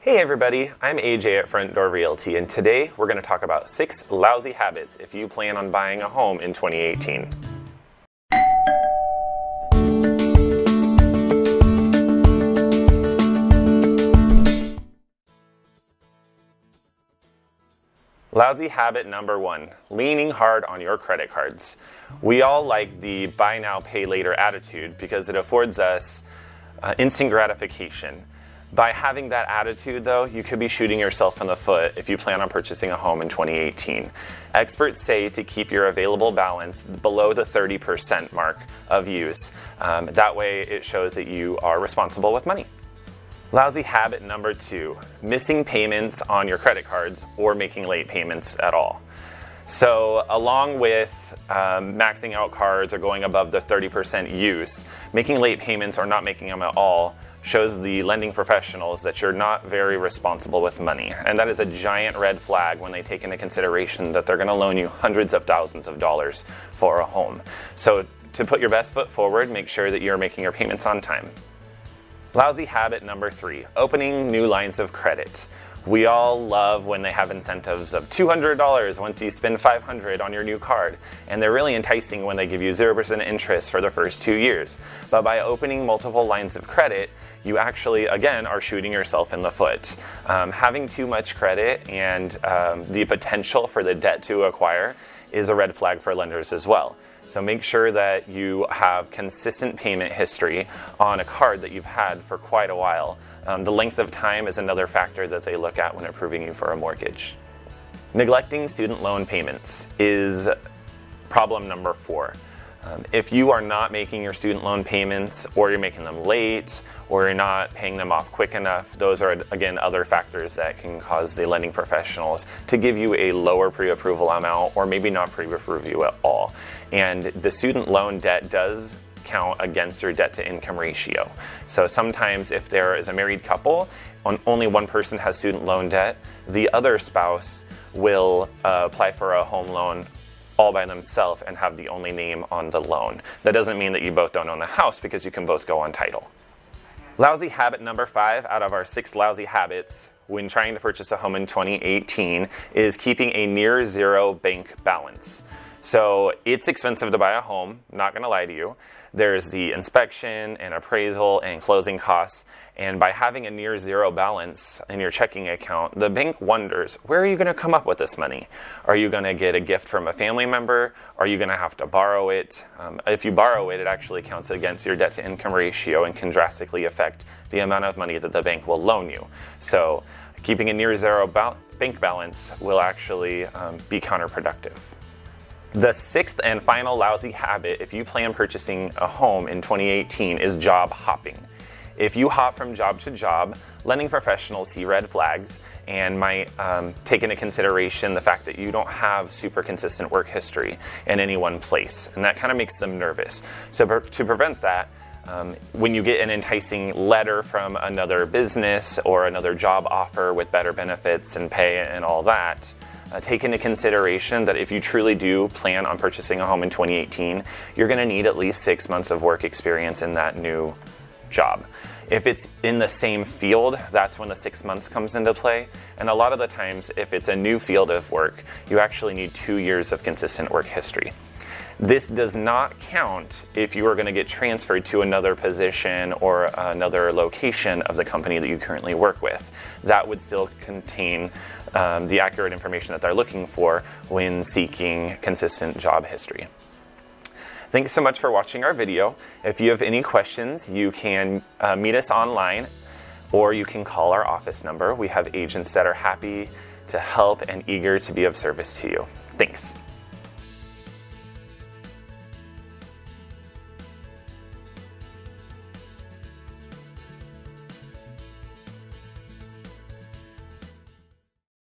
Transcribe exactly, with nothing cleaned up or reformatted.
Hey everybody, I'm A J at Front Door Realty, and today we're going to talk about six lousy habits if you plan on buying a home in twenty eighteen. Lousy habit number one, leaning hard on your credit cards. We all like the buy now, pay later attitude because it affords us uh, instant gratification. By having that attitude though, you could be shooting yourself in the foot if you plan on purchasing a home in twenty eighteen. Experts say to keep your available balance below the thirty percent mark of use. Um, that way it shows that you are responsible with money. Lousy habit number two, missing payments on your credit cards or making late payments at all. So along with um, maxing out cards or going above the thirty percent use, making late payments or not making them at all shows the lending professionals that you're not very responsible with money. And that is a giant red flag when they take into consideration that they're going to loan you hundreds of thousands of dollars for a home. So to put your best foot forward, make sure that you're making your payments on time. Lousy habit number three, opening new lines of credit. We all love when they have incentives of two hundred dollars once you spend five hundred dollars on your new card, and they're really enticing when they give you zero percent interest for the first two years. But by opening multiple lines of credit, you actually, again, are shooting yourself in the foot. Um, having too much credit and um, the potential for the debt to acquire is a red flag for lenders as well. So make sure that you have consistent payment history on a card that you've had for quite a while. Um, the length of time is another factor that they look at when approving you for a mortgage. Neglecting student loan payments is problem number four. Um, if you are not making your student loan payments, or you're making them late, or you're not paying them off quick enough, those are, again, other factors that can cause the lending professionals to give you a lower pre-approval amount, or maybe not pre-approve you at all. And the student loan debt does count against your debt to income ratio. So sometimes if there is a married couple, on only one person has student loan debt, the other spouse will uh, apply for a home loan all by themselves and have the only name on the loan. That doesn't mean that you both don't own the house, because you can both go on title. Lousy habit number five out of our six lousy habits when trying to purchase a home in twenty eighteen is keeping a near zero bank balance. So it's expensive to buy a home, not gonna lie to you. There's the inspection and appraisal and closing costs. And by having a near zero balance in your checking account, the bank wonders, where are you gonna come up with this money? Are you gonna get a gift from a family member? Are you gonna have to borrow it? Um, if you borrow it, it actually counts against your debt to income ratio and can drastically affect the amount of money that the bank will loan you. So keeping a near zero ba- bank balance will actually um, be counterproductive. The sixth and final lousy habit if you plan purchasing a home in twenty eighteen is job hopping. If you hop from job to job, lending professionals see red flags and might um, take into consideration the fact that you don't have super consistent work history in any one place, and that kind of makes them nervous. So per- to prevent that, um, when you get an enticing letter from another business or another job offer with better benefits and pay and all that, Uh, take into consideration that if you truly do plan on purchasing a home in twenty eighteen, you're going to need at least six months of work experience in that new job. If it's in the same field, that's when the six months comes into play. And a lot of the times, if it's a new field of work, you actually need two years of consistent work history. This does not count if you are going to get transferred to another position or another location of the company that you currently work with. That would still contain um, the accurate information that they're looking for when seeking consistent job history. Thanks so much for watching our video. If you have any questions, you can uh, meet us online, or you can call our office number. We have agents that are happy to help and eager to be of service to you. Thanks.